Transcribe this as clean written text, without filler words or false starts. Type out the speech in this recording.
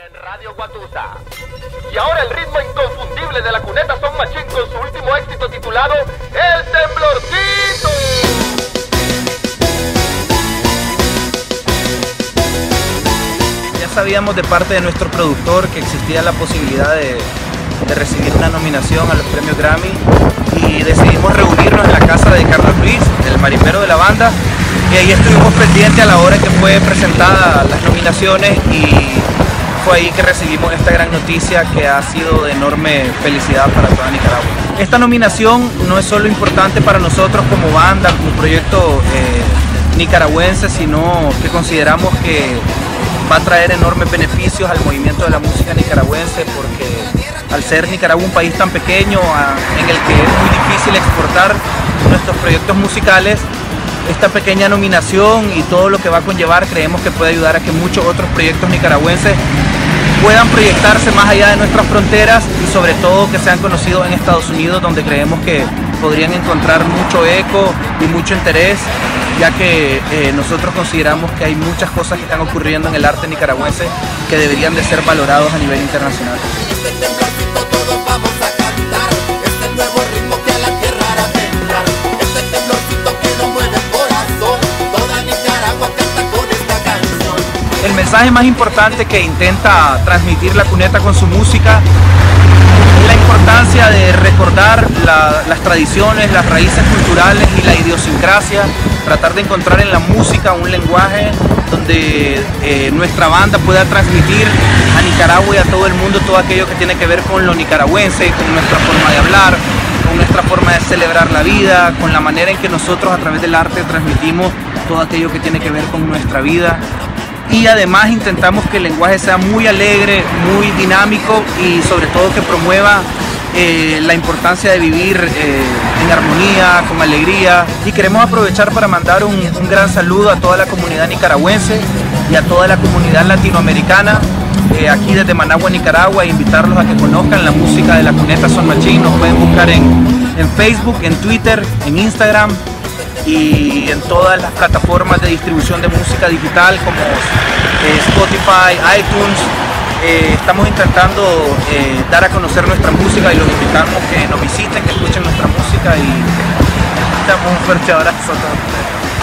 En Radio Guatusa. Y ahora el ritmo inconfundible de la Cuneta Son Machín con su último éxito titulado El Temblorcito. Ya sabíamos de parte de nuestro productor que existía la posibilidad de recibir una nominación a los premios Grammy y decidimos reunirnos en la casa de Carlos Luis, el marimbero de la banda, y ahí estuvimos pendientes a la hora que fue presentada las nominaciones y fue ahí que recibimos esta gran noticia que ha sido de enorme felicidad para toda Nicaragua. Esta nominación no es solo importante para nosotros como banda, como proyecto nicaragüense, sino que consideramos que va a traer enormes beneficios al movimiento de la música nicaragüense, porque al ser Nicaragua un país tan pequeño en el que es muy difícil exportar nuestros proyectos musicales, esta pequeña nominación y todo lo que va a conllevar creemos que puede ayudar a que muchos otros proyectos nicaragüenses puedan proyectarse más allá de nuestras fronteras y sobre todo que sean conocidos en Estados Unidos, donde creemos que podrían encontrar mucho eco y mucho interés, ya que nosotros consideramos que hay muchas cosas que están ocurriendo en el arte nicaragüense que deberían de ser valorados a nivel internacional. El mensaje más importante que intenta transmitir la Cuneta con su música es la importancia de recordar las tradiciones, las raíces culturales y la idiosincrasia, tratar de encontrar en la música un lenguaje donde nuestra banda pueda transmitir a Nicaragua y a todo el mundo todo aquello que tiene que ver con lo nicaragüense, con nuestra forma de hablar, con nuestra forma de celebrar la vida, con la manera en que nosotros a través del arte transmitimos todo aquello que tiene que ver con nuestra vida. Y además intentamos que el lenguaje sea muy alegre, muy dinámico y sobre todo que promueva la importancia de vivir en armonía, con alegría. Y queremos aprovechar para mandar un gran saludo a toda la comunidad nicaragüense y a toda la comunidad latinoamericana aquí desde Managua, Nicaragua, e invitarlos a que conozcan la música de la Cuneta Son Machín. Nos pueden buscar en Facebook, en Twitter, en Instagram y en todas las plataformas de distribución de música digital como Spotify, iTunes. Estamos intentando dar a conocer nuestra música y los invitamos que nos visiten, que escuchen nuestra música y damos un fuerte abrazo a todos.